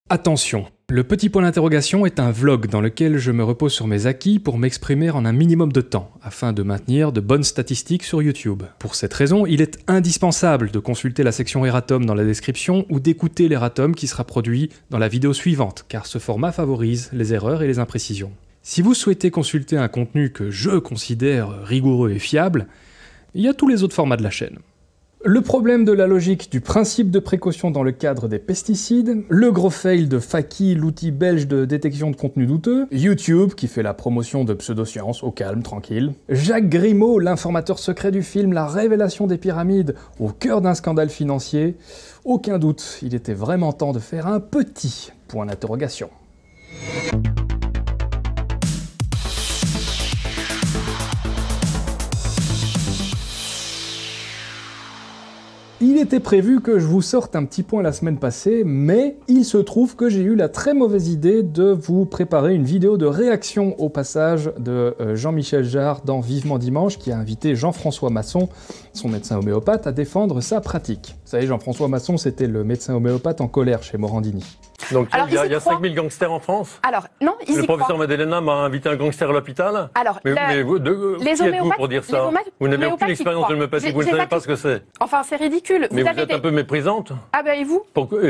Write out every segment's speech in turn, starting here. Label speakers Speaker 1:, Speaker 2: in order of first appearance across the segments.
Speaker 1: Attention, le petit point d'interrogation est un vlog dans lequel je me repose sur mes acquis pour m'exprimer en un minimum de temps, afin de maintenir de bonnes statistiques sur YouTube. Pour cette raison, il est indispensable de consulter la section erratum dans la description ou d'écouter l'erratum qui sera produit dans la vidéo suivante, car ce format favorise les erreurs et les imprécisions. Si vous souhaitez consulter un contenu que je considère rigoureux et fiable, il y a tous les autres formats de la chaîne. Le problème de la logique du principe de précaution dans le cadre des pesticides, le gros fail de Faki, l'outil belge de détection de contenu douteux, YouTube qui fait la promotion de pseudosciences au calme, tranquille, Jacques Grimaud, l'informateur secret du film La Révélation des Pyramides, au cœur d'un scandale financier, aucun doute, il était vraiment temps de faire un petit point d'interrogation. Il était prévu que je vous sorte un petit point la semaine passée, mais il se trouve que j'ai eu la très mauvaise idée de vous préparer une vidéo de réaction au passage de Jean-Michel Jarre dans Vivement Dimanche, qui a invité Jean-François Masson, son médecin homéopathe, à défendre sa pratique. Vous savez, Jean-François Masson, c'était le médecin homéopathe en colère chez Morandini.
Speaker 2: Donc il y a 5000 gangsters en France?
Speaker 3: Alors, non, ils y
Speaker 2: Le professeur
Speaker 3: croient.
Speaker 2: Madelena m'a invité un gangster à l'hôpital?
Speaker 3: Alors,
Speaker 2: mais vous, qui êtes-vous pour dire ça? Vous n'avez aucune expérience de l'homéopathie, vous ne savez pas ce que c'est.
Speaker 3: Enfin, c'est ridicule.
Speaker 2: Mais vous êtes un peu méprisante.
Speaker 3: Ah ben, et vous?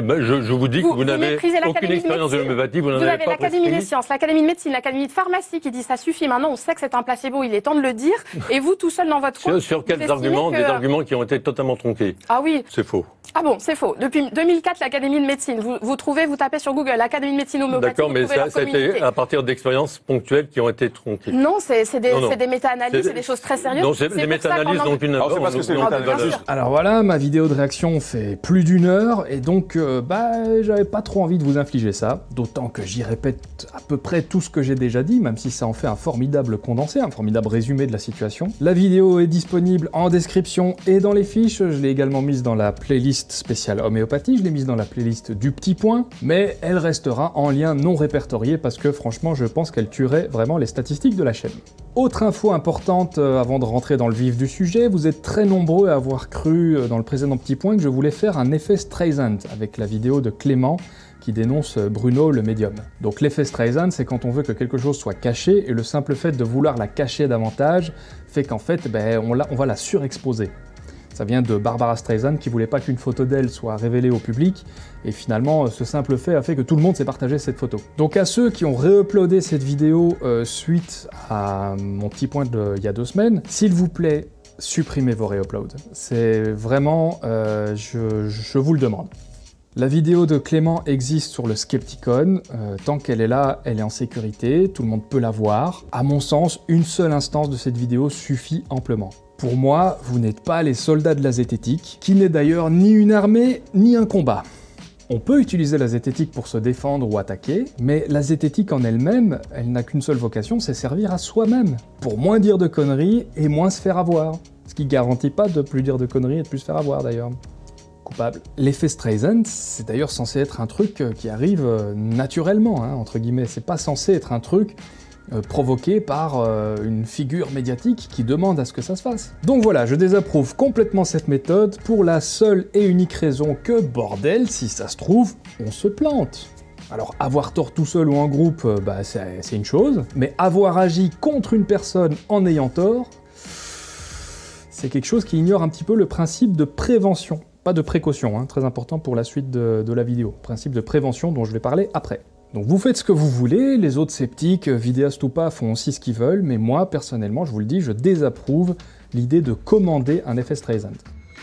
Speaker 2: Je vous dis que vous n'avez aucune expérience de l'homéopathie, vous n'en
Speaker 3: Vous
Speaker 2: avez
Speaker 3: avez
Speaker 2: pas
Speaker 3: l'Académie des
Speaker 2: prescrit.
Speaker 3: sciences, l'Académie de médecine, l'Académie de pharmacie qui dit ça suffit, maintenant on sait que c'est un placebo, il est temps de le dire. Et vous, tout seul dans votre coin...
Speaker 2: Sur quels
Speaker 3: vous
Speaker 2: arguments?
Speaker 3: estimez
Speaker 2: Des
Speaker 3: que-
Speaker 2: arguments qui ont été totalement tronqués.
Speaker 3: Ah oui.
Speaker 2: C'est faux.
Speaker 3: Ah bon, c'est faux. Depuis 2004, l'Académie de médecine, vous trouvez, vous tapez sur Google, l'Académie de médecine homéopathie,
Speaker 2: D'accord,
Speaker 3: vous
Speaker 2: mais
Speaker 3: trouvez leur
Speaker 2: ça a été
Speaker 3: communiqué.
Speaker 2: à partir d'expériences ponctuelles qui ont été tronquées.
Speaker 3: Non, c'est des
Speaker 2: Non.
Speaker 3: méta-analyses,
Speaker 2: C'est-
Speaker 3: c'est des choses très sérieuses.
Speaker 2: Non, c'est des
Speaker 3: pour ça
Speaker 2: méta-analyses
Speaker 3: qu'en-
Speaker 2: dont une...
Speaker 4: Alors, c'est parce que c'est des
Speaker 2: dont-
Speaker 4: méta-analyses.
Speaker 2: dont-
Speaker 1: Alors voilà, ma vidéo de réaction fait plus d'1 heure, et donc j'avais pas trop envie de vous infliger ça, d'autant que j'y répète à peu près tout ce que j'ai déjà dit, même si ça en fait un formidable condensé, un formidable résumé de la situation. La vidéo est disponible en description et dans les fiches, je l'ai également mise dans la playlist spéciale homéopathie, je l'ai mise dans la playlist du petit point, mais elle restera en lien non répertorié parce que franchement je pense qu'elle tuerait vraiment les statistiques de la chaîne. Autre info importante avant de rentrer dans le vif du sujet, vous êtes très nombreux à avoir cru dans le précédent petit point que je voulais faire un effet Streisand avec la vidéo de Clément qui dénonce Bruno le médium. Donc l'effet Streisand, c'est quand on veut que quelque chose soit caché et le simple fait de vouloir la cacher davantage fait qu'en fait on va la surexposer. Ça vient de Barbara Streisand qui voulait pas qu'une photo d'elle soit révélée au public, et finalement ce simple fait a fait que tout le monde s'est partagé cette photo. Donc à ceux qui ont réuploadé cette vidéo suite à mon petit point d'il y a 2 semaines, s'il vous plaît, supprimez vos réuploads. C'est vraiment, je vous le demande. La vidéo de Clément existe sur le Skepticon, tant qu'elle est là, elle est en sécurité, tout le monde peut la voir. À mon sens, une seule instance de cette vidéo suffit amplement. Pour moi, vous n'êtes pas les soldats de la zététique, qui n'est d'ailleurs ni une armée, ni un combat. On peut utiliser la zététique pour se défendre ou attaquer, mais la zététique en elle-même, elle n'a qu'une seule vocation, c'est servir à soi-même, pour moins dire de conneries et moins se faire avoir. Ce qui garantit pas de plus dire de conneries et de plus se faire avoir d'ailleurs. Coupable. L'effet Streisand, c'est d'ailleurs censé être un truc qui arrive naturellement, hein, entre guillemets. C'est pas censé être un truc provoqué par une figure médiatique qui demande à ce que ça se fasse. Donc voilà, je désapprouve complètement cette méthode pour la seule et unique raison que, bordel, si ça se trouve, on se plante. Alors avoir tort tout seul ou en groupe, c'est une chose, mais avoir agi contre une personne en ayant tort, c'est quelque chose qui ignore un petit peu le principe de prévention. Pas de précaution, hein, très important pour la suite de la vidéo. Principe de prévention dont je vais parler après. Donc vous faites ce que vous voulez, les autres sceptiques, vidéastes ou pas, font aussi ce qu'ils veulent, mais moi, personnellement, je vous le dis, je désapprouve l'idée de commander un effet Streisand.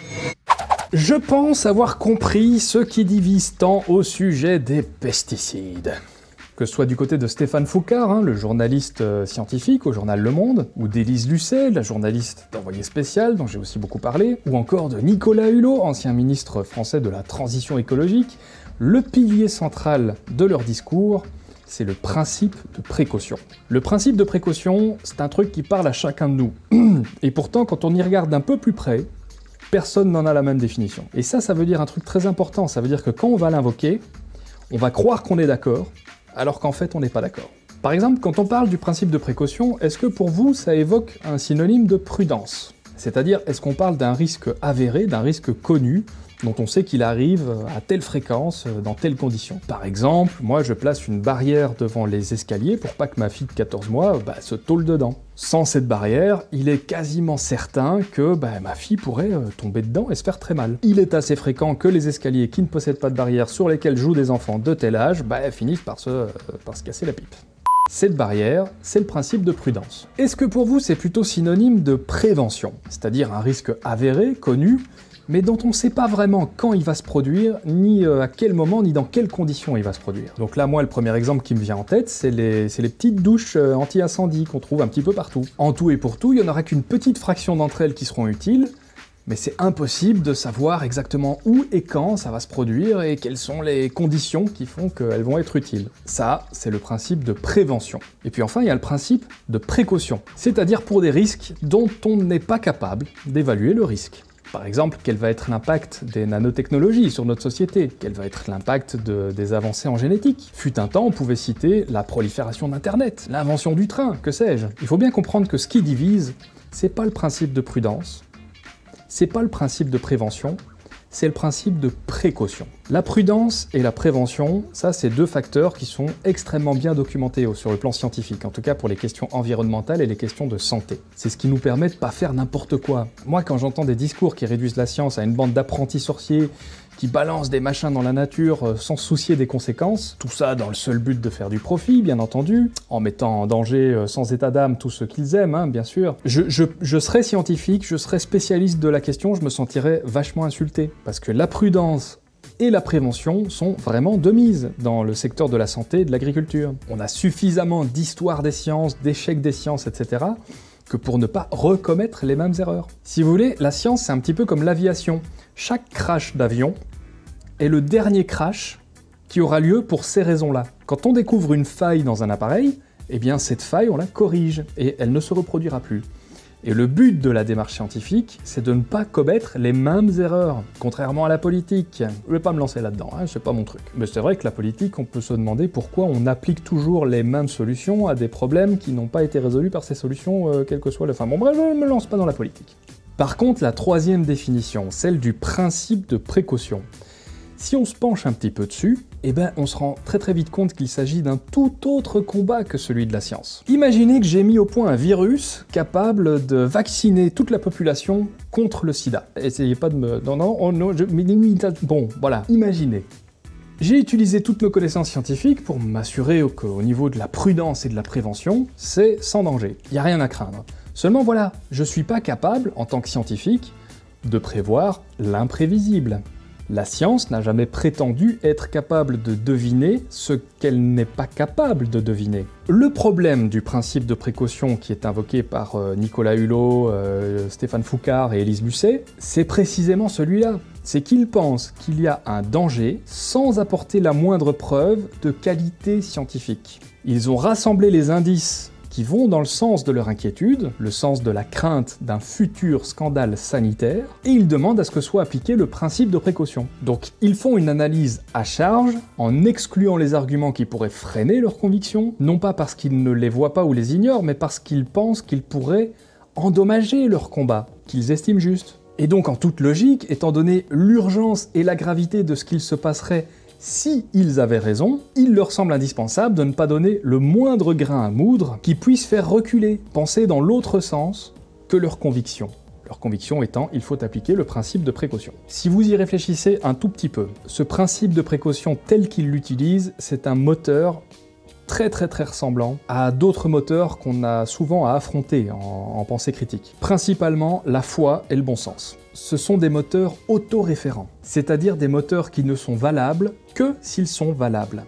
Speaker 1: Je pense avoir compris ce qui divise tant au sujet des pesticides. Que ce soit du côté de Stéphane Foucard, hein, le journaliste scientifique au journal Le Monde, ou d'Élise Lucet, la journaliste d'Envoyé spécial, dont j'ai aussi beaucoup parlé, ou encore de Nicolas Hulot, ancien ministre français de la transition écologique, le pilier central de leur discours, c'est le principe de précaution. Le principe de précaution, c'est un truc qui parle à chacun de nous. Et pourtant, quand on y regarde d'un peu plus près, personne n'en a la même définition. Et ça veut dire un truc très important, ça veut dire que quand on va l'invoquer, on va croire qu'on est d'accord, alors qu'en fait on n'est pas d'accord. Par exemple, quand on parle du principe de précaution, est-ce que pour vous ça évoque un synonyme de prudence? C'est-à-dire, est-ce qu'on parle d'un risque avéré, d'un risque connu, dont on sait qu'il arrive à telle fréquence, dans telles conditions. Par exemple, moi je place une barrière devant les escaliers pour pas que ma fille de 14 mois se tôle dedans. Sans cette barrière, il est quasiment certain que ma fille pourrait tomber dedans et se faire très mal. Il est assez fréquent que les escaliers qui ne possèdent pas de barrière sur lesquels jouent des enfants de tel âge, finissent par se casser la pipe. Cette barrière, c'est le principe de prudence. Est-ce que pour vous c'est plutôt synonyme de prévention, c'est-à-dire un risque avéré, connu, mais dont on ne sait pas vraiment quand il va se produire, ni à quel moment, ni dans quelles conditions il va se produire. Donc là, moi, le premier exemple qui me vient en tête, c'est les petites douches anti-incendie qu'on trouve un petit peu partout. En tout et pour tout, il n'y en aura qu'une petite fraction d'entre elles qui seront utiles, mais c'est impossible de savoir exactement où et quand ça va se produire et quelles sont les conditions qui font qu'elles vont être utiles. Ça, c'est le principe de prévention. Et puis enfin, il y a le principe de précaution, c'est-à-dire pour des risques dont on n'est pas capable d'évaluer le risque. Par exemple, quel va être l'impact des nanotechnologies sur notre société? Quel va être l'impact des avancées en génétique? Fut un temps, on pouvait citer la prolifération d'Internet, l'invention du train, que sais-je. Il faut bien comprendre que ce qui divise, c'est pas le principe de prudence, c'est pas le principe de prévention, c'est le principe de précaution. La prudence et la prévention, ça c'est deux facteurs qui sont extrêmement bien documentés sur le plan scientifique, en tout cas pour les questions environnementales et les questions de santé. C'est ce qui nous permet de pas faire n'importe quoi. Moi quand j'entends des discours qui réduisent la science à une bande d'apprentis sorciers qui balancent des machins dans la nature sans se soucier des conséquences, tout ça dans le seul but de faire du profit, bien entendu, en mettant en danger sans état d'âme tous ceux qu'ils aiment, bien sûr. Je serais scientifique, je serais spécialiste de la question, je me sentirais vachement insulté, parce que la prudence et la prévention sont vraiment de mise dans le secteur de la santé et de l'agriculture. On a suffisamment d'histoire des sciences, d'échecs des sciences, etc., que pour ne pas recommettre les mêmes erreurs. Si vous voulez, la science c'est un petit peu comme l'aviation. Chaque crash d'avion est le dernier crash qui aura lieu pour ces raisons-là. Quand on découvre une faille dans un appareil, eh bien cette faille on la corrige et elle ne se reproduira plus. Et le but de la démarche scientifique, c'est de ne pas commettre les mêmes erreurs, contrairement à la politique. Je vais pas me lancer là-dedans, c'est pas mon truc. Mais c'est vrai que la politique, on peut se demander pourquoi on applique toujours les mêmes solutions à des problèmes qui n'ont pas été résolus par ces solutions, quel que soit le... Enfin bon bref, je ne me lance pas dans la politique. Par contre, la troisième définition, celle du principe de précaution. Si on se penche un petit peu dessus, on se rend très vite compte qu'il s'agit d'un tout autre combat que celui de la science. Imaginez que j'ai mis au point un virus capable de vacciner toute la population contre le sida. Essayez pas de me... Bon, voilà, imaginez. J'ai utilisé toutes nos connaissances scientifiques pour m'assurer qu'au niveau de la prudence et de la prévention, c'est sans danger. Il n'y a rien à craindre. Seulement voilà, je suis pas capable, en tant que scientifique, de prévoir l'imprévisible. La science n'a jamais prétendu être capable de deviner ce qu'elle n'est pas capable de deviner. Le problème du principe de précaution qui est invoqué par Nicolas Hulot, Stéphane Foucard et Élise Lucet, c'est précisément celui-là. C'est qu'ils pensent qu'il y a un danger sans apporter la moindre preuve de qualité scientifique. Ils ont rassemblé les indices qui vont dans le sens de leur inquiétude, le sens de la crainte d'un futur scandale sanitaire, et ils demandent à ce que soit appliqué le principe de précaution. Donc ils font une analyse à charge, en excluant les arguments qui pourraient freiner leurs convictions, non pas parce qu'ils ne les voient pas ou les ignorent, mais parce qu'ils pensent qu'ils pourraient endommager leur combat, qu'ils estiment juste. Et donc en toute logique, étant donné l'urgence et la gravité de ce qu'il se passerait si ils avaient raison, il leur semble indispensable de ne pas donner le moindre grain à moudre qui puisse faire reculer, penser dans l'autre sens que leur conviction. Leur conviction étant, il faut appliquer le principe de précaution. Si vous y réfléchissez un tout petit peu, ce principe de précaution tel qu'il l'utilise, c'est un moteur très ressemblant à d'autres moteurs qu'on a souvent à affronter en pensée critique. Principalement la foi et le bon sens. Ce sont des moteurs autoréférents, c'est-à-dire des moteurs qui ne sont valables que s'ils sont valables.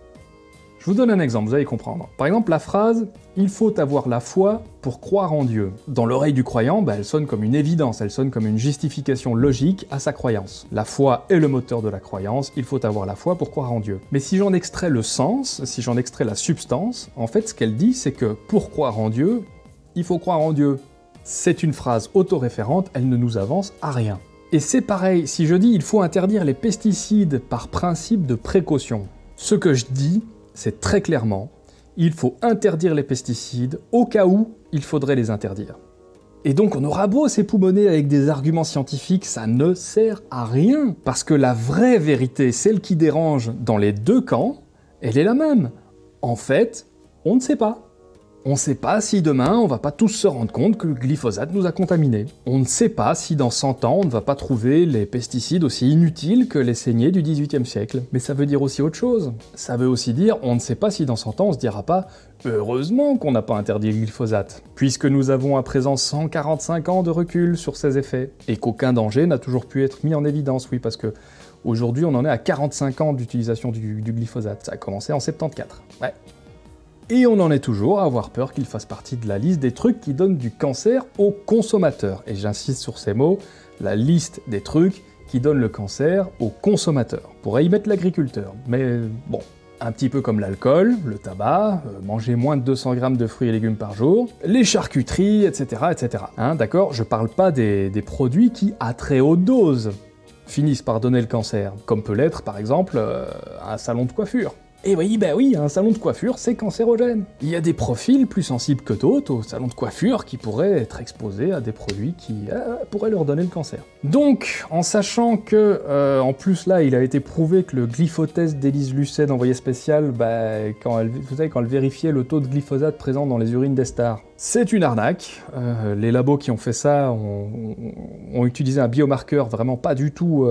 Speaker 1: Je vous donne un exemple, vous allez comprendre. Par exemple, la phrase « il faut avoir la foi pour croire en Dieu ». Dans l'oreille du croyant, elle sonne comme une évidence, elle sonne comme une justification logique à sa croyance. La foi est le moteur de la croyance, il faut avoir la foi pour croire en Dieu. Mais si j'en extrais le sens, si j'en extrais la substance, en fait ce qu'elle dit c'est que pour croire en Dieu, il faut croire en Dieu. C'est une phrase autoréférente, elle ne nous avance à rien. Et c'est pareil, si je dis il faut interdire les pesticides par principe de précaution, ce que je dis, c'est très clairement, il faut interdire les pesticides au cas où il faudrait les interdire. Et donc on aura beau s'époumoner avec des arguments scientifiques, ça ne sert à rien. Parce que la vraie vérité, celle qui dérange dans les deux camps, elle est la même. En fait, on ne sait pas. On ne sait pas si demain, on va pas tous se rendre compte que le glyphosate nous a contaminés. On ne sait pas si dans 100 ans, on ne va pas trouver les pesticides aussi inutiles que les saignées du XVIIIe siècle. Mais ça veut dire aussi autre chose. Ça veut aussi dire, on ne sait pas si dans 100 ans, on se dira pas « Heureusement qu'on n'a pas interdit le glyphosate », puisque nous avons à présent 145 ans de recul sur ses effets, et qu'aucun danger n'a toujours pu être mis en évidence, oui, parce que aujourd'hui, on en est à 45 ans d'utilisation du glyphosate. Ça a commencé en 74. Ouais. Et on en est toujours à avoir peur qu'il fasse partie de la liste des trucs qui donnent du cancer aux consommateurs. Et j'insiste sur ces mots, la liste des trucs qui donnent le cancer aux consommateurs. On pourrait y mettre l'agriculteur, mais bon, un petit peu comme l'alcool, le tabac, manger moins de 200 grammes de fruits et légumes par jour, les charcuteries, etc. etc. Hein, d'accord, je parle pas des produits qui, à très haute dose, finissent par donner le cancer, comme peut l'être par exemple un salon de coiffure. Et oui, bah oui, un salon de coiffure, c'est cancérogène. Il y a des profils plus sensibles que d'autres au salon de coiffure qui pourraient être exposés à des produits qui pourraient leur donner le cancer. Donc, en sachant que, en plus là, il a été prouvé que le glyphotest d'Élise Lucet d'Envoyé spécial, bah, vous savez, quand elle vérifiait le taux de glyphosate présent dans les urines des stars, c'est une arnaque. Les labos qui ont fait ça ont utilisé un biomarqueur vraiment pas du tout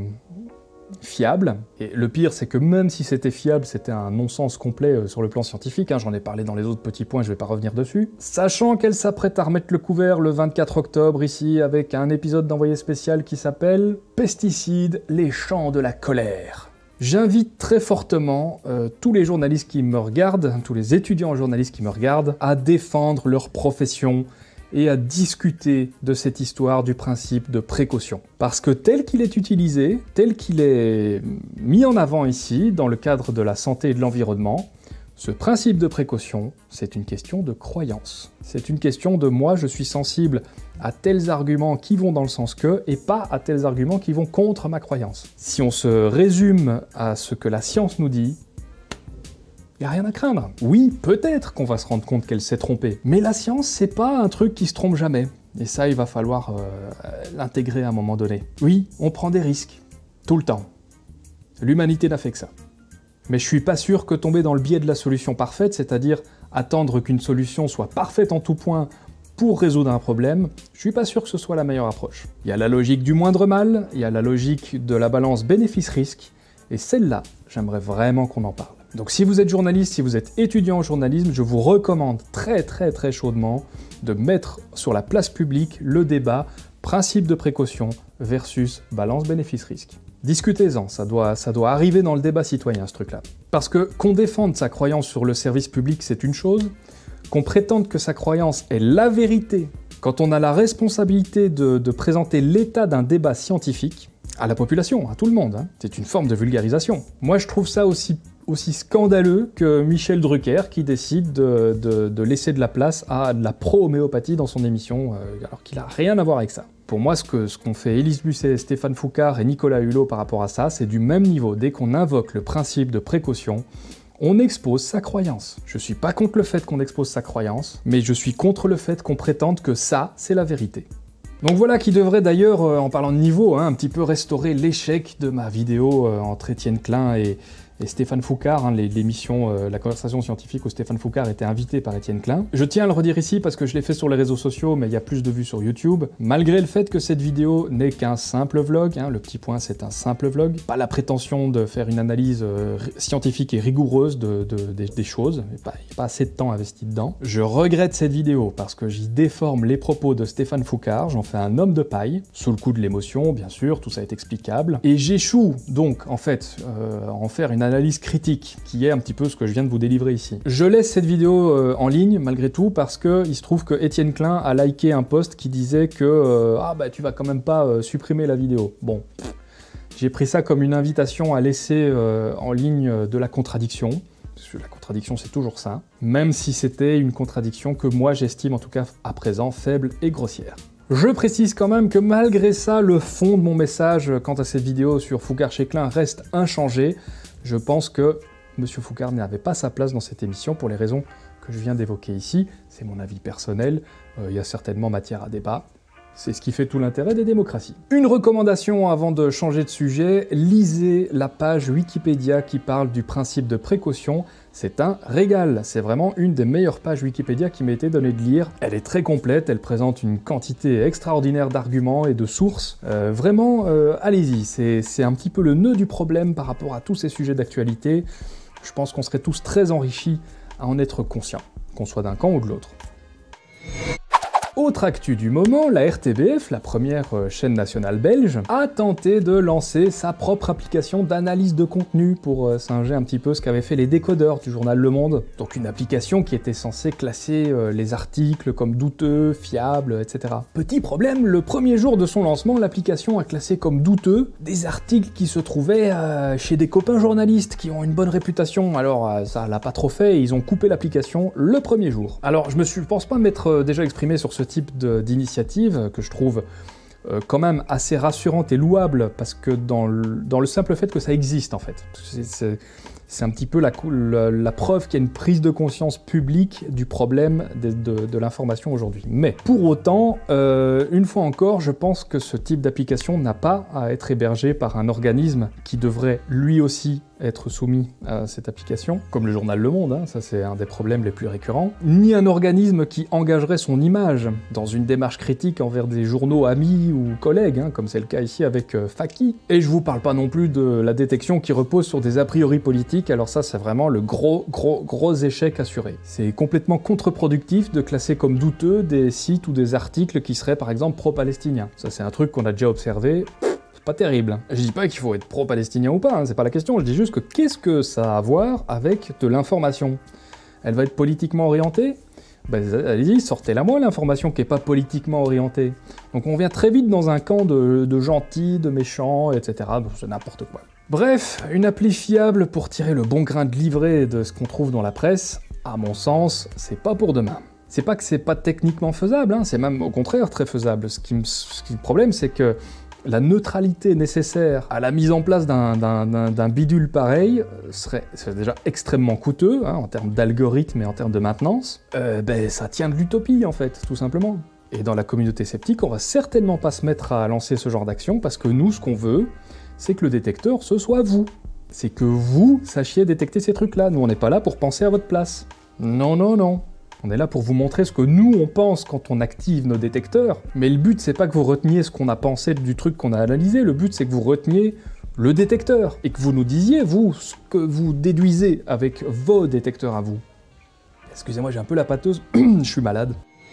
Speaker 1: fiable. Et le pire, c'est que même si c'était fiable, c'était un non-sens complet sur le plan scientifique, hein, j'en ai parlé dans les autres petits points, je vais pas revenir dessus. Sachant qu'elle s'apprête à remettre le couvert le 24 octobre ici, avec un épisode d'Envoyé spécial qui s'appelle « Pesticides, les champs de la colère ». J'invite très fortement tous les journalistes qui me regardent, tous les étudiants en journalisme qui me regardent, à défendre leur profession et à discuter de cette histoire du principe de précaution. Parce que tel qu'il est utilisé, tel qu'il est mis en avant ici, dans le cadre de la santé et de l'environnement, ce principe de précaution, c'est une question de croyance. C'est une question de moi, je suis sensible à tels arguments qui vont dans le sens que, et pas à tels arguments qui vont contre ma croyance. Si on se résume à ce que la science nous dit, il n'y a rien à craindre. Oui, peut-être qu'on va se rendre compte qu'elle s'est trompée, mais la science, c'est pas un truc qui se trompe jamais. Et ça, il va falloir l'intégrer à un moment donné. Oui, on prend des risques, tout le temps. L'humanité n'a fait que ça. Mais je suis pas sûr que tomber dans le biais de la solution parfaite, c'est-à-dire attendre qu'une solution soit parfaite en tout point pour résoudre un problème, je suis pas sûr que ce soit la meilleure approche. Il y a la logique du moindre mal, il y a la logique de la balance bénéfice-risque, et celle-là, j'aimerais vraiment qu'on en parle. Donc si vous êtes journaliste, si vous êtes étudiant en journalisme, je vous recommande très chaudement de mettre sur la place publique le débat principe de précaution versus balance bénéfice-risque. Discutez-en, ça doit arriver dans le débat citoyen ce truc-là. Parce que qu'on défende sa croyance sur le service public, c'est une chose, qu'on prétende que sa croyance est la vérité, quand on a la responsabilité de présenter l'état d'un débat scientifique, à la population, à tout le monde, hein. C'est une forme de vulgarisation. Moi je trouve ça aussi scandaleux que Michel Drucker qui décide de laisser de la place à de la pro-homéopathie dans son émission, alors qu'il n'a rien à voir avec ça. Pour moi, ce qu'ont fait Élise Lucet, Stéphane Foucard et Nicolas Hulot par rapport à ça, c'est du même niveau. Dès qu'on invoque le principe de précaution, on expose sa croyance. Je suis pas contre le fait qu'on expose sa croyance, mais je suis contre le fait qu'on prétende que ça, c'est la vérité. Donc voilà qui devrait d'ailleurs, en parlant de niveau, hein, un petit peu restaurer l'échec de ma vidéo entre Étienne Klein et Stéphane Foucard, hein, l'émission La Conversation Scientifique où Stéphane Foucard était invité par Étienne Klein. Je tiens à le redire ici parce que je l'ai fait sur les réseaux sociaux, mais il y a plus de vues sur YouTube. Malgré le fait que cette vidéo n'est qu'un simple vlog, hein, le petit point c'est un simple vlog, pas la prétention de faire une analyse scientifique et rigoureuse des choses, il n'y a pas assez de temps investi dedans. Je regrette cette vidéo parce que j'y déforme les propos de Stéphane Foucard, j'en fais un homme de paille, sous le coup de l'émotion, bien sûr, tout ça est explicable, et j'échoue donc en fait en faire une analyse critique, qui est un petit peu ce que je viens de vous délivrer ici. Je laisse cette vidéo en ligne, malgré tout, parce que il se trouve que Étienne Klein a liké un post qui disait que ah bah tu vas quand même pas supprimer la vidéo. Bon, j'ai pris ça comme une invitation à laisser en ligne de la contradiction, parce que la contradiction c'est toujours ça, même si c'était une contradiction que moi j'estime en tout cas à présent faible et grossière. Je précise quand même que malgré ça, le fond de mon message quant à cette vidéo sur Foucard chez Klein reste inchangé. Je pense que M. Foucard n'avait pas sa place dans cette émission pour les raisons que je viens d'évoquer ici. C'est mon avis personnel, Il y a certainement matière à débat. C'est ce qui fait tout l'intérêt des démocraties. Une recommandation avant de changer de sujet, lisez la page Wikipédia qui parle du principe de précaution. C'est un régal, c'est vraiment une des meilleures pages Wikipédia qui m'a été donnée de lire. Elle est très complète, elle présente une quantité extraordinaire d'arguments et de sources. Vraiment, allez-y, c'est un petit peu le nœud du problème par rapport à tous ces sujets d'actualité. Je pense qu'on serait tous très enrichis à en être conscients, qu'on soit d'un camp ou de l'autre. Autre actu du moment, la RTBF, la première chaîne nationale belge, a tenté de lancer sa propre application d'analyse de contenu pour singer un petit peu ce qu'avaient fait les décodeurs du journal Le Monde. Donc une application qui était censée classer les articles comme douteux, fiables, etc. Petit problème, le premier jour de son lancement, l'application a classé comme douteux des articles qui se trouvaient chez des copains journalistes qui ont une bonne réputation. Alors ça l'a pas trop fait et ils ont coupé l'application le premier jour. Alors je pense pas m'être déjà exprimé sur ce type d'initiative que je trouve quand même assez rassurante et louable parce que dans le simple fait que ça existe en fait. C'est un petit peu la preuve qu'il y a une prise de conscience publique du problème de l'information aujourd'hui. Mais pour autant, une fois encore, je pense que ce type d'application n'a pas à être hébergé par un organisme qui devrait lui aussi être soumis à cette application, comme le journal Le Monde, hein, ça c'est un des problèmes les plus récurrents, ni un organisme qui engagerait son image dans une démarche critique envers des journaux amis ou collègues, hein, comme c'est le cas ici avec Faki. Et je vous parle pas non plus de la détection qui repose sur des a priori politiques, alors ça c'est vraiment le gros échec assuré. C'est complètement contre-productif de classer comme douteux des sites ou des articles qui seraient par exemple pro-palestiniens. Ça c'est un truc qu'on a déjà observé. Pas terrible. Je dis pas qu'il faut être pro-palestinien ou pas, hein, c'est pas la question, je dis juste que qu'est-ce que ça a à voir avec de l'information? Elle va être politiquement orientée? Ben allez-y, sortez-la moi l'information qui est pas politiquement orientée. Donc on vient très vite dans un camp de gentils, de méchants, etc. C'est n'importe quoi. Bref, une appli fiable pour tirer le bon grain de livret de ce qu'on trouve dans la presse, à mon sens, c'est pas pour demain. C'est pas que c'est pas techniquement faisable, hein, c'est même au contraire très faisable. Le problème c'est que la neutralité nécessaire à la mise en place d'un bidule pareil serait déjà extrêmement coûteux, hein, en termes d'algorithme et en termes de maintenance. Ça tient de l'utopie en fait, tout simplement. Et dans la communauté sceptique, on va certainement pas se mettre à lancer ce genre d'action parce que nous, ce qu'on veut, c'est que le détecteur, ce soit vous. C'est que vous sachiez détecter ces trucs-là. Nous, on n'est pas là pour penser à votre place. Non, non, non. On est là pour vous montrer ce que nous on pense quand on active nos détecteurs, mais le but c'est pas que vous reteniez ce qu'on a pensé du truc qu'on a analysé, le but c'est que vous reteniez le détecteur, et que vous nous disiez, vous, ce que vous déduisez avec vos détecteurs à vous. Excusez-moi, j'ai un peu la pâteuse, je suis malade.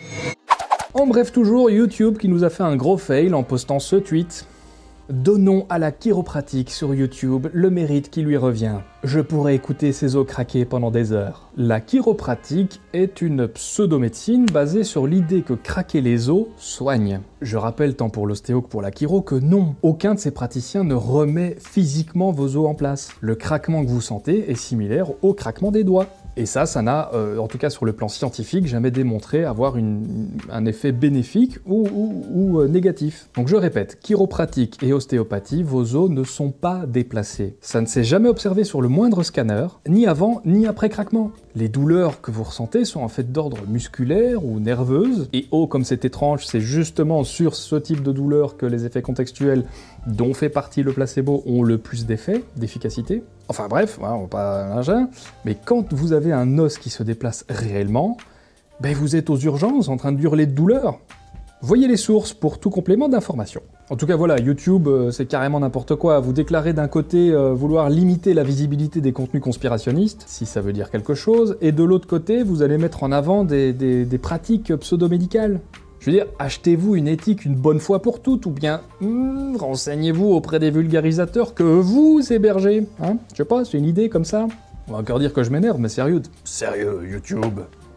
Speaker 1: En bref, toujours YouTube qui nous a fait un gros fail en postant ce tweet. Donnons à la chiropratique sur YouTube le mérite qui lui revient. Je pourrais écouter ses os craquer pendant des heures. La chiropratique est une pseudo-médecine basée sur l'idée que craquer les os soigne. Je rappelle tant pour l'ostéo que pour la chiro que non, aucun de ces praticiens ne remet physiquement vos os en place. Le craquement que vous sentez est similaire au craquement des doigts. Et ça n'a, en tout cas sur le plan scientifique, jamais démontré avoir un effet bénéfique ou négatif. Donc je répète, chiropratique et ostéopathie, vos os ne sont pas déplacés. Ça ne s'est jamais observé sur le moindre scanner, ni avant ni après craquement. Les douleurs que vous ressentez sont en fait d'ordre musculaire ou nerveuse, et oh comme c'est étrange, c'est justement sur ce type de douleur que les effets contextuels dont fait partie le placebo ont le plus d'effets, d'efficacité. Enfin bref, on va pas mais quand vous avez un os qui se déplace réellement, ben vous êtes aux urgences en train de hurler de douleur. Voyez les sources pour tout complément d'information. En tout cas voilà, YouTube c'est carrément n'importe quoi. Vous déclarez d'un côté vouloir limiter la visibilité des contenus conspirationnistes, si ça veut dire quelque chose, et de l'autre côté vous allez mettre en avant des pratiques pseudo-médicales. Je veux dire, achetez-vous une éthique une bonne fois pour toutes, ou bien renseignez-vous auprès des vulgarisateurs que vous hébergez. Hein, je sais pas, c'est une idée comme ça. On va encore dire que je m'énerve, mais sérieux, YouTube.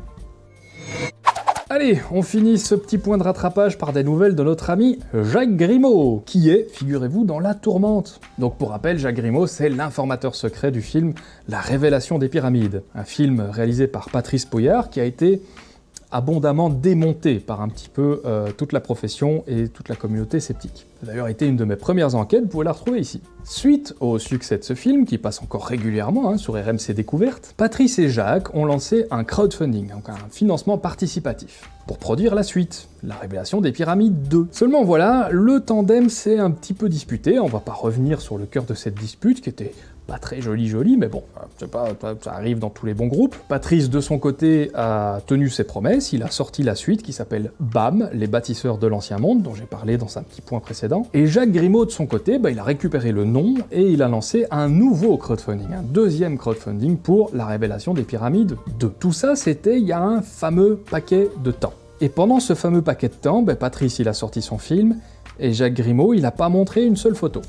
Speaker 1: Allez, on finit ce petit point de rattrapage par des nouvelles de notre ami Jacques Grimaud, qui est, figurez-vous, dans la tourmente. Donc pour rappel, Jacques Grimaud, c'est l'informateur secret du film La Révélation des Pyramides, un film réalisé par Patrice Poyart qui a été abondamment démonté par un petit peu toute la profession et toute la communauté sceptique. Ça a d'ailleurs été une de mes premières enquêtes, vous pouvez la retrouver ici. Suite au succès de ce film, qui passe encore régulièrement sur RMC Découverte, Patrice et Jacques ont lancé un crowdfunding, donc un financement participatif, pour produire la suite, La Révélation des Pyramides 2. Seulement voilà, le tandem s'est un petit peu disputé, on va pas revenir sur le cœur de cette dispute, qui était pas très joli, mais bon, c'est pas, ça arrive dans tous les bons groupes. Patrice, de son côté, a tenu ses promesses, il a sorti la suite qui s'appelle BAM, les bâtisseurs de l'Ancien Monde, dont j'ai parlé dans un petit point précédent. Et Jacques Grimaud, de son côté, il a récupéré le nom et il a lancé un nouveau crowdfunding, un deuxième crowdfunding pour La Révélation des Pyramides 2. Tout ça, c'était il y a un fameux paquet de temps. Et pendant ce fameux paquet de temps, Patrice, il a sorti son film, et Jacques Grimaud, il a pas montré une seule photo.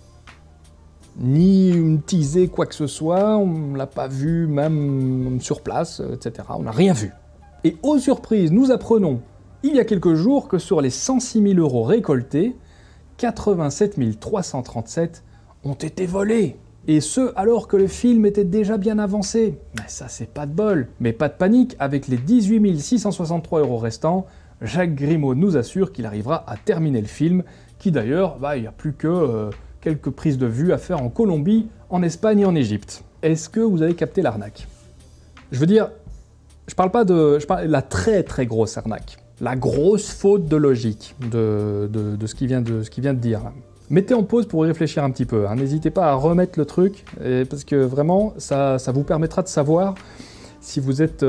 Speaker 1: Ni une teasée, quoi que ce soit, on l'a pas vu même sur place, etc. On n'a rien vu. Et aux surprises, nous apprenons, il y a quelques jours, que sur les 106 000 € récoltés, 87 337 ont été volés. Et ce, alors que le film était déjà bien avancé. Mais ça, c'est pas de bol. Mais pas de panique, avec les 18 663 € restants, Jacques Grimaud nous assure qu'il arrivera à terminer le film, qui d'ailleurs, il n'y a plus que quelques prises de vue à faire en Colombie, en Espagne et en Égypte. Est-ce que vous avez capté l'arnaque? Je veux dire, je parle de la très très grosse arnaque. La grosse faute de logique de ce qu'il vient de dire. Mettez en pause pour y réfléchir un petit peu, n'hésitez pas à remettre le truc, parce que vraiment, ça vous permettra de savoir si vous êtes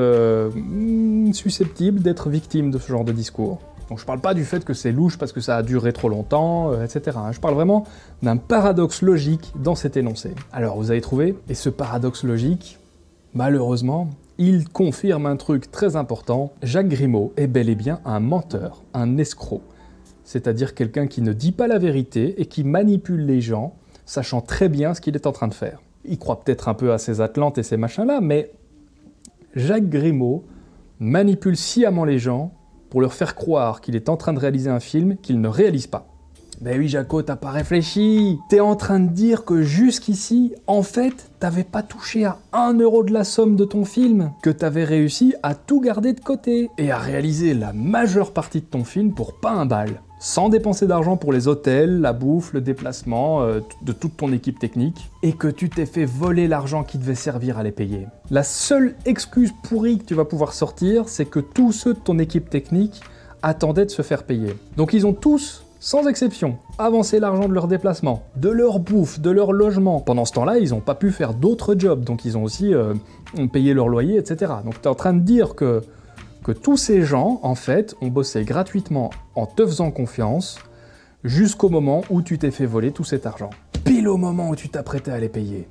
Speaker 1: susceptible d'être victime de ce genre de discours. Donc je parle pas du fait que c'est louche parce que ça a duré trop longtemps, etc. Je parle vraiment d'un paradoxe logique dans cet énoncé. Alors vous avez trouvé? Et ce paradoxe logique, malheureusement, il confirme un truc très important. Jacques Grimaud est bel et bien un menteur, un escroc. C'est-à-dire quelqu'un qui ne dit pas la vérité et qui manipule les gens, sachant très bien ce qu'il est en train de faire. Il croit peut-être un peu à ces Atlantes et ces machins-là, mais Jacques Grimaud manipule sciemment les gens pour leur faire croire qu'il est en train de réaliser un film qu'il ne réalise pas. Ben oui, Jaco, t'as pas réfléchi. T'es en train de dire que jusqu'ici, en fait, t'avais pas touché à 1 € de la somme de ton film, que t'avais réussi à tout garder de côté, et à réaliser la majeure partie de ton film pour pas un bal, sans dépenser d'argent pour les hôtels, la bouffe, le déplacement, de toute ton équipe technique, et que tu t'es fait voler l'argent qui devait servir à les payer. La seule excuse pourrie que tu vas pouvoir sortir, c'est que tous ceux de ton équipe technique attendaient de se faire payer. Donc ils ont tous, sans exception, avancé l'argent de leur déplacement, de leur bouffe, de leur logement. Pendant ce temps-là, ils n'ont pas pu faire d'autres jobs, donc ils ont aussi payé leur loyer, etc. Donc tu es en train de dire que tous ces gens, en fait, ont bossé gratuitement en te faisant confiance jusqu'au moment où tu t'es fait voler tout cet argent. Pile au moment où tu t'apprêtais à les payer.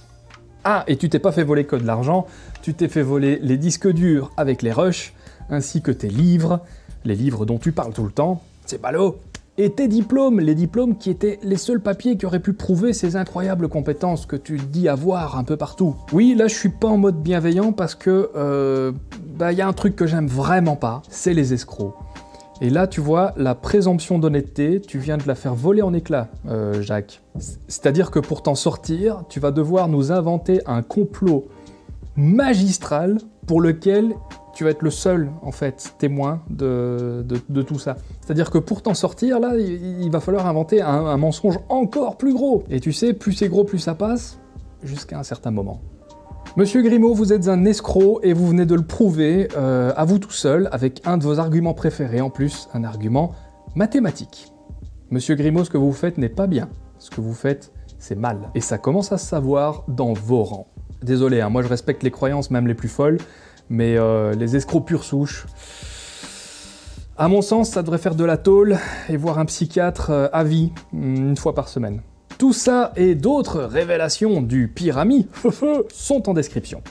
Speaker 1: Ah, et tu t'es pas fait voler que de l'argent, tu t'es fait voler les disques durs avec les rushs, ainsi que tes livres, les livres dont tu parles tout le temps, c'est ballot. Et tes diplômes, les diplômes qui étaient les seuls papiers qui auraient pu prouver ces incroyables compétences que tu dis avoir un peu partout. Oui, là je suis pas en mode bienveillant parce que y a un truc que j'aime vraiment pas, c'est les escrocs. Et là tu vois, la présomption d'honnêteté, tu viens de la faire voler en éclats, Jacques. C'est-à-dire que pour t'en sortir, tu vas devoir nous inventer un complot magistral pour lequel tu vas être le seul, en fait, témoin de tout ça. C'est-à-dire que pour t'en sortir, là, il va falloir inventer un mensonge encore plus gros. Et tu sais, plus c'est gros, plus ça passe, jusqu'à un certain moment. Monsieur Grimaud, vous êtes un escroc et vous venez de le prouver à vous tout seul, avec un de vos arguments préférés, en plus, un argument mathématique. Monsieur Grimaud, ce que vous faites n'est pas bien. Ce que vous faites, c'est mal. Et ça commence à se savoir dans vos rangs. Désolé, moi je respecte les croyances, même les plus folles, mais les escrocs pure souche, à mon sens, ça devrait faire de la tôle et voir un psychiatre à vie, une fois par semaine. Tout ça et d'autres révélations du Pyrami sont en description.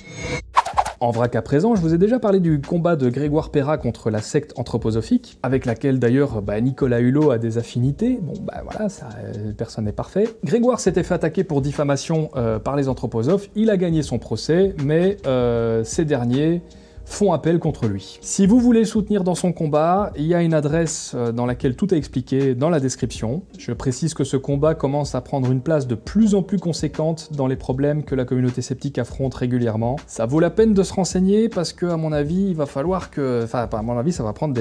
Speaker 1: En vrac à présent, je vous ai déjà parlé du combat de Grégoire Perra contre la secte anthroposophique, avec laquelle d'ailleurs Nicolas Hulot a des affinités. Bon voilà, ça, personne n'est parfait. Grégoire s'était fait attaquer pour diffamation par les anthroposophes, il a gagné son procès, mais ces derniers font appel contre lui. Si vous voulez le soutenir dans son combat, il y a une adresse dans laquelle tout est expliqué dans la description. Je précise que ce combat commence à prendre une place de plus en plus conséquente dans les problèmes que la communauté sceptique affronte régulièrement. Ça vaut la peine de se renseigner parce que, à mon avis, il va falloir que... Enfin, à mon avis, ça va prendre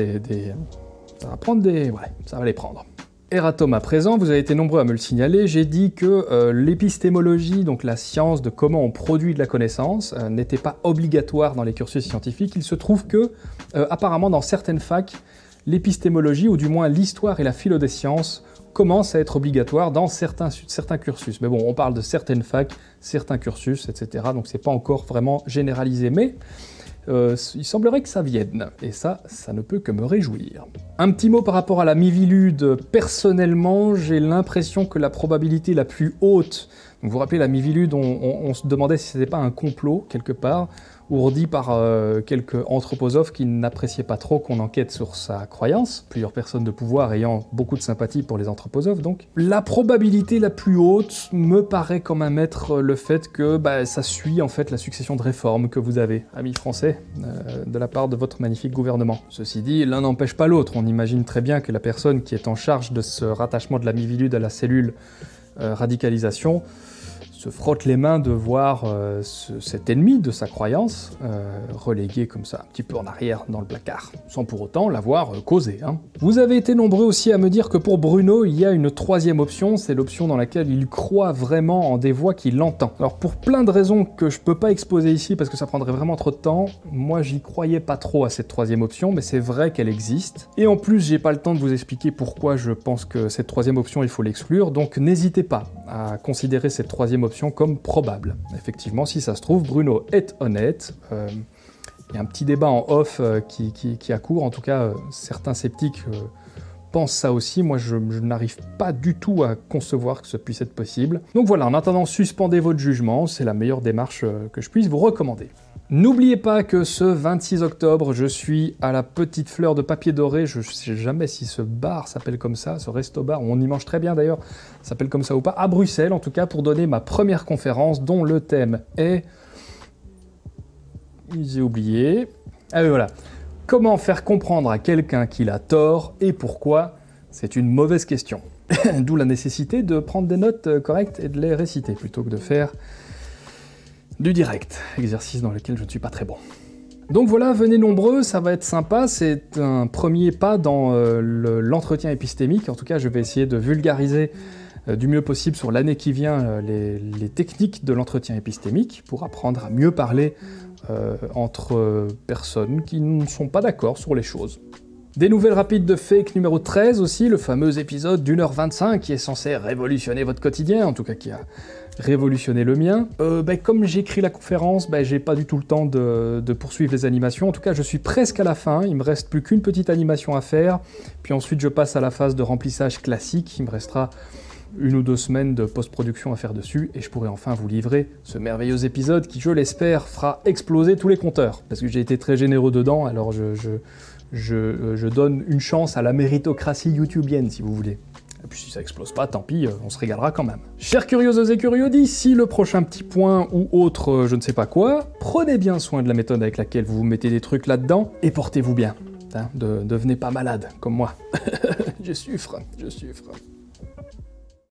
Speaker 1: ça va les prendre. Eratom à présent, vous avez été nombreux à me le signaler, j'ai dit que l'épistémologie, donc la science de comment on produit de la connaissance, n'était pas obligatoire dans les cursus scientifiques. Il se trouve que, apparemment dans certaines facs, l'épistémologie, ou du moins l'histoire et la philo des sciences, commencent à être obligatoires dans certains cursus. Mais bon, on parle de certaines facs, certains cursus, etc. Donc c'est pas encore vraiment généralisé, mais... il semblerait que ça vienne, et ça ne peut que me réjouir. Un petit mot par rapport à la Mivilude. Personnellement, j'ai l'impression que la probabilité la plus haute, donc vous vous rappelez la Mivilude, on se demandait si c'était pas un complot, quelque part, ourdi par quelques anthroposophes qui n'appréciaient pas trop qu'on enquête sur sa croyance, plusieurs personnes de pouvoir ayant beaucoup de sympathie pour les anthroposophes donc. La probabilité la plus haute me paraît quand même être le fait que ça suit en fait la succession de réformes que vous avez, amis français, de la part de votre magnifique gouvernement. Ceci dit, l'un n'empêche pas l'autre, on imagine très bien que la personne qui est en charge de ce rattachement de la Mivilude à la cellule radicalisation se frotte les mains de voir cet ennemi de sa croyance relégué comme ça, un petit peu en arrière dans le placard, sans pour autant l'avoir causé. Vous avez été nombreux aussi à me dire que pour Bruno, il y a une troisième option, c'est l'option dans laquelle il croit vraiment en des voix qu'il entend. Alors pour plein de raisons que je peux pas exposer ici parce que ça prendrait vraiment trop de temps, moi j'y croyais pas trop à cette troisième option, mais c'est vrai qu'elle existe. Et en plus, j'ai pas le temps de vous expliquer pourquoi je pense que cette troisième option, il faut l'exclure, donc n'hésitez pas à considérer cette troisième option comme probable. Effectivement, si ça se trouve, Bruno est honnête. Il y a un petit débat en off qui a cours, en tout cas certains sceptiques pensent ça aussi, moi je n'arrive pas du tout à concevoir que ce puisse être possible. Donc voilà, en attendant, suspendez votre jugement, c'est la meilleure démarche que je puisse vous recommander. N'oubliez pas que ce 26 octobre, je suis à la Petite Fleur de Papier Doré, je ne sais jamais si ce bar s'appelle comme ça, ce resto-bar, on y mange très bien d'ailleurs, s'appelle comme ça ou pas, à Bruxelles en tout cas, pour donner ma première conférence dont le thème est... J'ai oublié... Ah oui voilà. Comment faire comprendre à quelqu'un qu'il a tort et pourquoi? C'est une mauvaise question. D'où la nécessité de prendre des notes correctes et de les réciter, plutôt que de faire du direct, exercice dans lequel je ne suis pas très bon. Donc voilà, venez nombreux, ça va être sympa, c'est un premier pas dans l'entretien épistémique, en tout cas je vais essayer de vulgariser du mieux possible sur l'année qui vient les techniques de l'entretien épistémique pour apprendre à mieux parler entre personnes qui ne sont pas d'accord sur les choses. Des nouvelles rapides de Fake numéro 13 aussi, le fameux épisode d'1h25 qui est censé révolutionner votre quotidien, en tout cas qui a révolutionné le mien. Comme j'écris la conférence, j'ai pas du tout le temps de poursuivre les animations, en tout cas je suis presque à la fin, il me reste plus qu'une petite animation à faire, puis ensuite je passe à la phase de remplissage classique, il me restera 1 ou 2 semaines de post-production à faire dessus, et je pourrai enfin vous livrer ce merveilleux épisode qui, je l'espère, fera exploser tous les compteurs, parce que j'ai été très généreux dedans, alors je donne une chance à la méritocratie youtubienne, si vous voulez. Et puis si ça explose pas, tant pis, on se régalera quand même. Chers curieuses et curieux, d'ici le prochain petit point ou autre je ne sais pas quoi, prenez bien soin de la méthode avec laquelle vous mettez des trucs là-dedans, et portez-vous bien. Devenez pas malade, comme moi. Je souffre.